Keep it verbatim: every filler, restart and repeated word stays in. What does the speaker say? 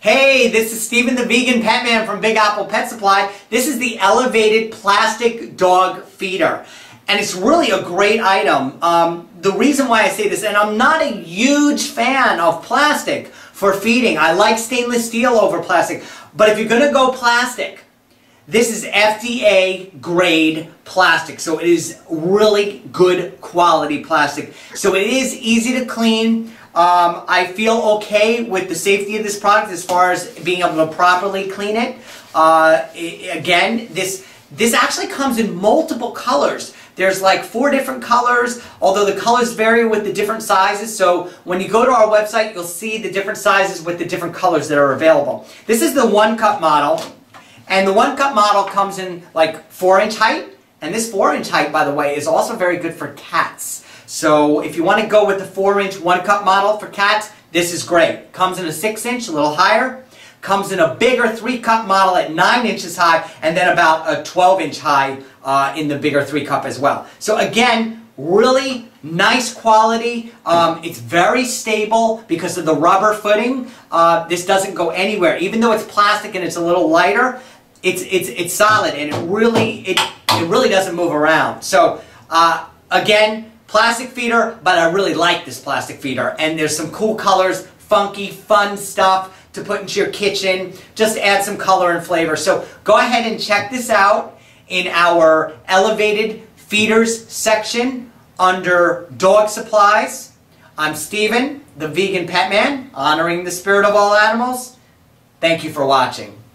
Hey, this is Steven the Vegan Pet Man from Big Apple Pet Supply. This is the elevated plastic dog feeder. And it's really a great item. Um, the reason why I say this, and I'm not a huge fan of plastic for feeding. I like stainless steel over plastic. But if you're going to go plastic, this is F D A grade plastic. So it is really good quality plastic. So it is easy to clean. Um, I feel okay with the safety of this product as far as being able to properly clean it. Uh, it again, this, this actually comes in multiple colors. There's like four different colors, although the colors vary with the different sizes. So when you go to our website, you'll see the different sizes with the different colors that are available. This is the one cup model. And the one cup model comes in like four inch height. And this four inch height, by the way, is also very good for cats. So if you want to go with the four inch one cup model for cats, this is great. Comes in a six inch, a little higher. Comes in a bigger three cup model at nine inches high, and then about a twelve inch high uh, in the bigger three cup as well. So again, really nice quality. Um, it's very stable because of the rubber footing. Uh, this doesn't go anywhere. Even though it's plastic and it's a little lighter, it's, it's, it's solid, and it really, it, it really doesn't move around. So uh, again, plastic feeder, but I really like this plastic feeder. And there's some cool colors, funky, fun stuff to put into your kitchen. Just add some color and flavor. So go ahead and check this out in our elevated feeders section under dog supplies. I'm Steven, the Vegan Pet Man, honoring the spirit of all animals. Thank you for watching.